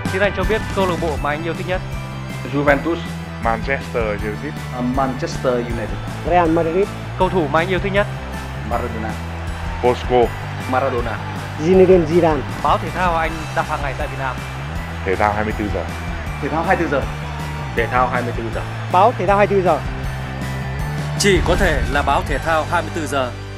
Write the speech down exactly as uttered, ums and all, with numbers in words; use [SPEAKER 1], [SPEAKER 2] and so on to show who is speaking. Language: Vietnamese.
[SPEAKER 1] Xin anh cho biết câu lạc bộ mà anh yêu thích nhất.
[SPEAKER 2] Juventus,
[SPEAKER 3] Manchester United,
[SPEAKER 2] uh, Manchester United,
[SPEAKER 4] Real Madrid,
[SPEAKER 1] Cầu thủ mà anh yêu thích nhất.
[SPEAKER 2] Maradona,
[SPEAKER 3] Bosco,
[SPEAKER 2] Maradona.
[SPEAKER 4] Zinedine Zidane.
[SPEAKER 1] Báo thể thao anh đọc hàng ngày tại Việt Nam.
[SPEAKER 3] thể thao hai mươi tư giờ.
[SPEAKER 2] Thể thao hai mươi tư giờ.
[SPEAKER 5] Thể thao hai mươi tư giờ.
[SPEAKER 4] Báo thể thao hai mươi tư giờ.
[SPEAKER 1] Chỉ có thể là báo thể thao hai mươi tư giờ.